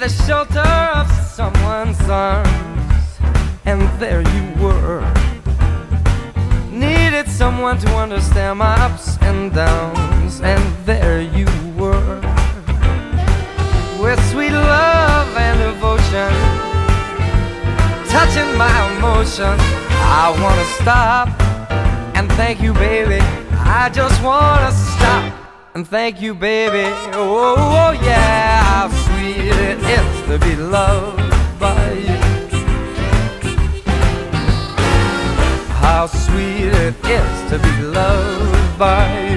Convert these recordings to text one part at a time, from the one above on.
the shelter of someone's arms, and there you were. Needed someone to understand my ups and downs, and there you were. With sweet love and devotion, touching my emotion. I wanna stop and thank you, baby. I just wanna stop and thank you, baby. Oh, oh yeah, how sweet it is to be loved by you. How sweet it is to be loved by you.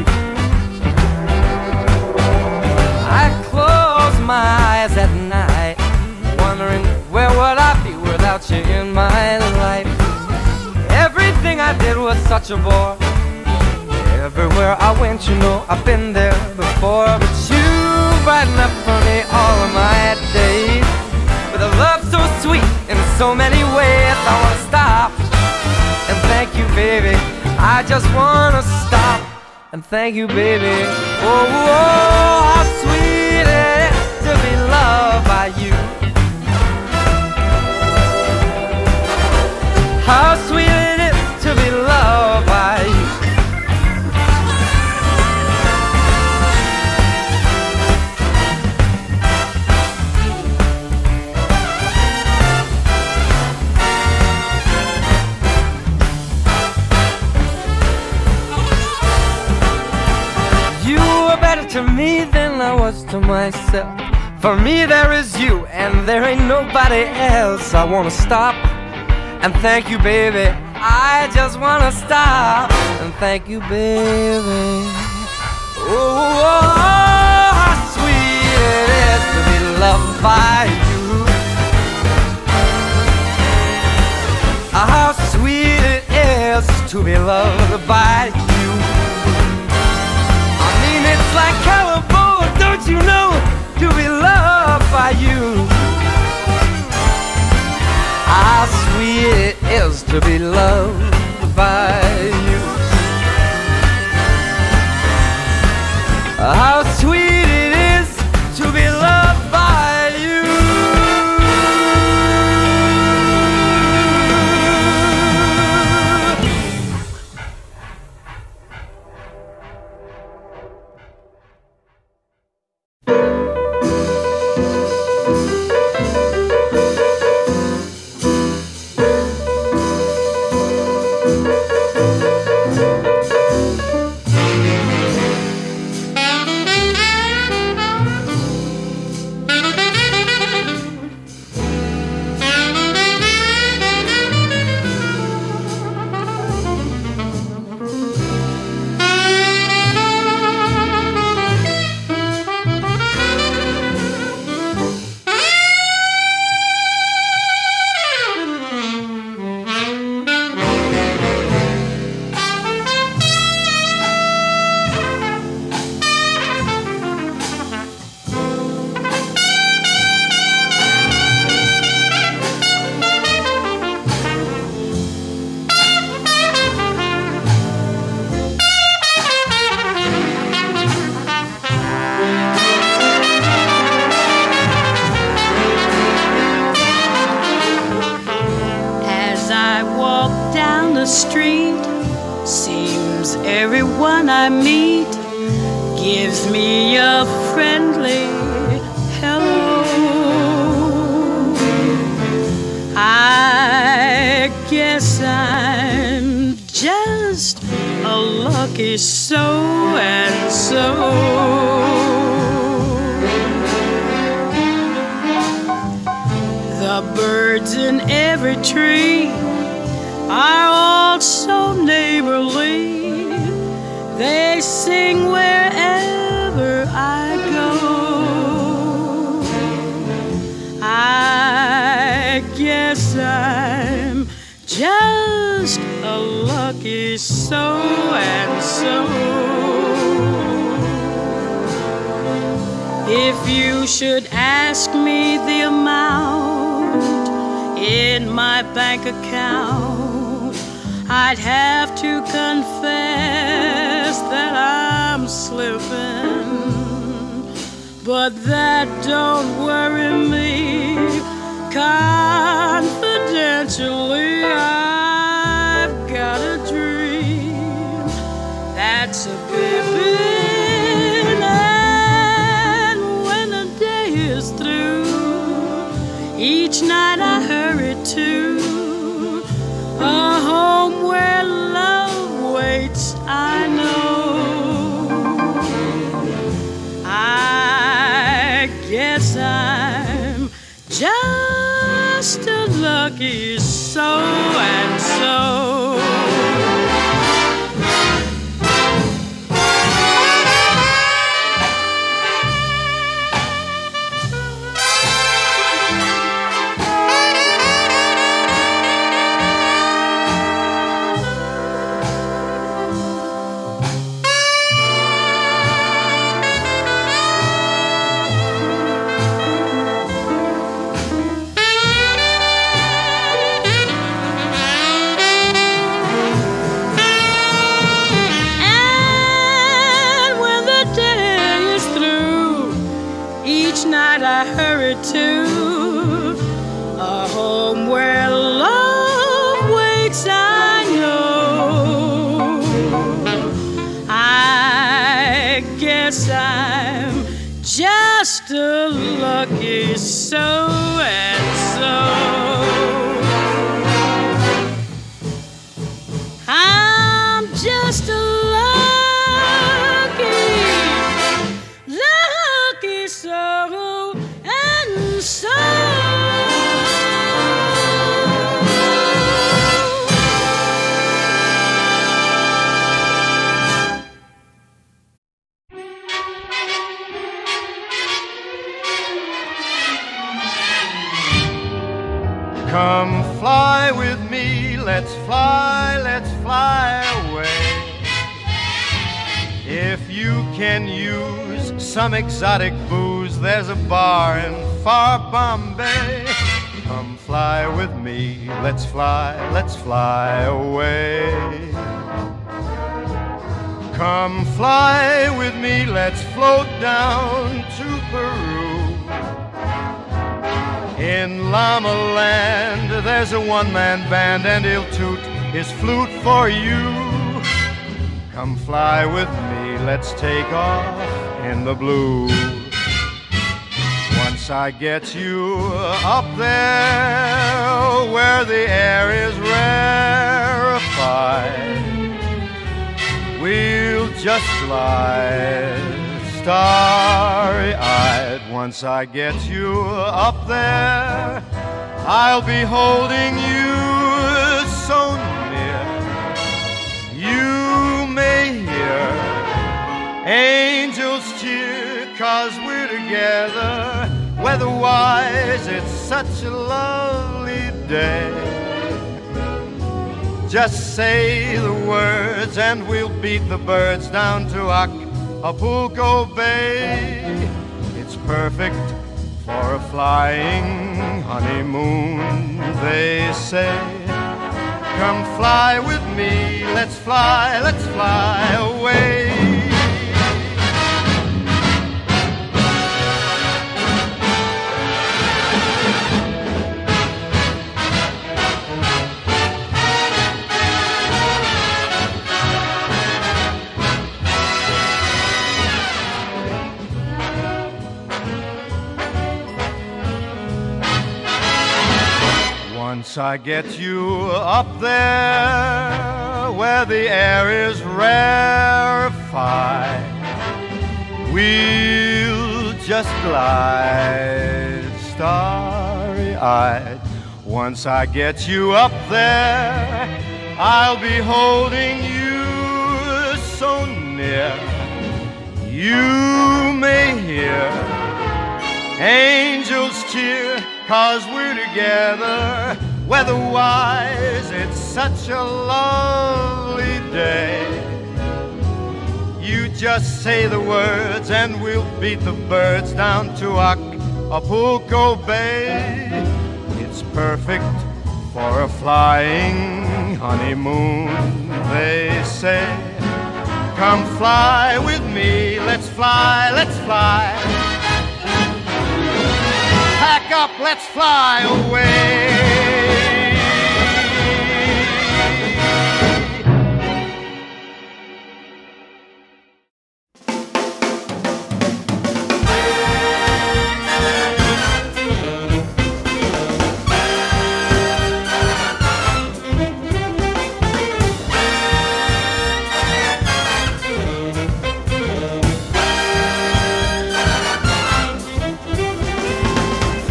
I close my eyes at night, wondering where would I be without you in my life. Everything I did was such a bore. Everywhere I went, you know, I've been there before. But you brighten up for me all of my days with a love so sweet in so many ways. I wanna stop and thank you, baby. I just wanna stop and thank you, baby. Oh, oh, how sweet it is to be loved by you. How sweet it is to be loved by you. To me than I was to myself. For me there is you and there ain't nobody else. I wanna stop and thank you, baby. I just wanna stop and thank you, baby. Oh, oh, oh, how sweet it is to be loved by you. How sweet it is to be loved by you. It's like California, don't you know, to be loved by you. How sweet it is to be loved by you. How sweet it is to be loved by you. Street, seems everyone I meet gives me a friendly hello. I guess I'm just a lucky so-and-so. The birds in every tree are all so neighborly. They sing wherever I go. I guess I'm just a lucky so-and-so. If you should ask me the amount in my bank account, I'd have to confess that I'm slipping, but that don't worry me. Each night I hurry to a home where love waits, I know. I guess I'm just a lucky so-and-so. I hurry to a home where love waits, I know. I guess I'm just a lucky so-and-so. I'm just a lucky so. Come fly with me, let's fly away. If you can use some exotic booze, there's a bar in far Bombay. Come fly with me, let's fly away. Come fly with me, let's float down to Peru. In Llama Land, there's a one-man band, and he'll toot his flute for you. Come fly with me, let's take off in the blue. Once I get you up there where the air is rarefied, we'll just glide starry-eyed. Once I get you up there, I'll be holding you so near. You may hear angels cheer, 'cause we're together. Weather-wise, it's such a lovely day. Just say the words and we'll beat the birds down to Acapulco Bay. It's perfect for a flying honeymoon, they say. Come fly with me, let's fly away. Once I get you up there where the air is rarefied, we'll just glide starry-eyed. Once I get you up there, I'll be holding you so near. You may hear angels cheer, 'cause we're together. Weather-wise, it's such a lovely day. You just say the words and we'll beat the birds down to Acapulco Bay. It's perfect for a flying honeymoon, they say. Come fly with me, let's fly. Pack up, let's fly away.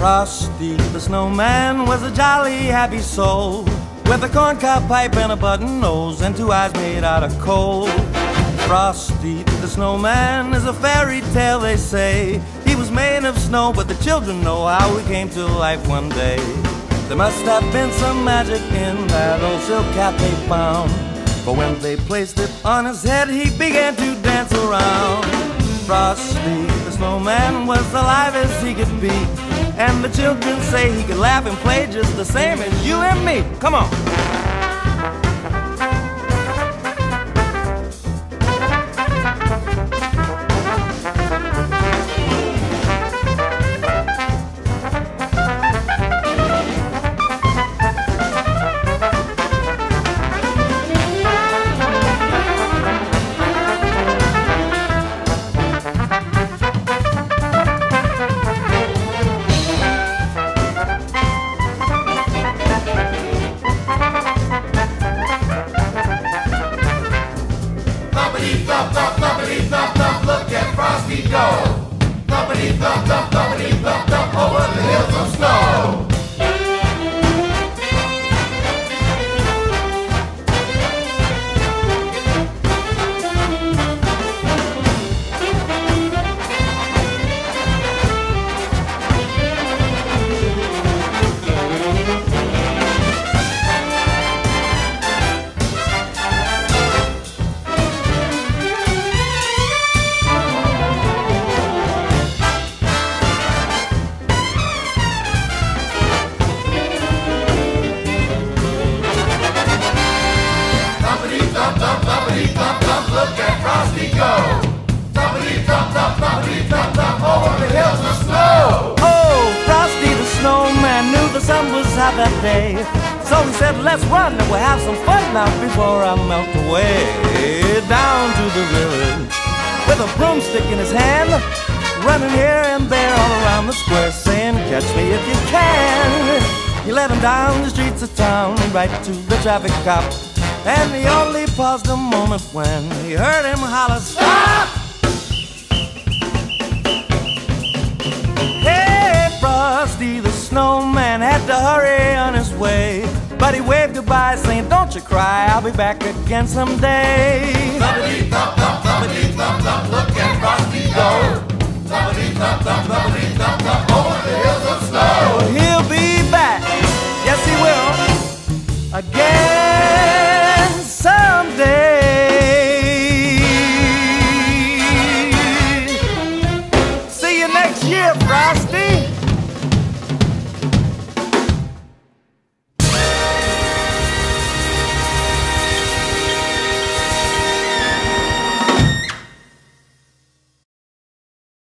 Frosty the snowman was a jolly happy soul, with a corncob pipe and a button nose and two eyes made out of coal. Frosty the snowman is a fairy tale, they say. He was made of snow, but the children know how he came to life one day. There must have been some magic in that old silk cap they found, for when they placed it on his head, he began to dance around. Frosty the snowman was alive as he could be, and the children say he could laugh and play just the same as you and me. Come on. Look at Frosty go. Thumpity thump, thump, thumpity thump, thump, over the hills of snow. Look at Frosty go. Thumpity thump, thump, thumpity thump, thump, over the hills of snow. Oh, Frosty the snowman knew the sun was hot that day, so he said, let's run and we'll have some fun now before I melt away. Down to the village with a broomstick in his hand, running here and there all around the square, saying, catch me if you can. He led him down the streets of town, right to the traffic cop, and he only paused a moment when he heard him holler, stop! Hey, Frosty the snowman had to hurry on his way, but he waved goodbye saying, don't you cry, I'll be back again someday. Thumpity thump, thump, thumpity thump, thump, look at Frosty go. Thumpity thump, thump, thumpity thump, thump, over the hills of snow. Oh, he'll be back, yes he will, again someday. See you next year, Frosty.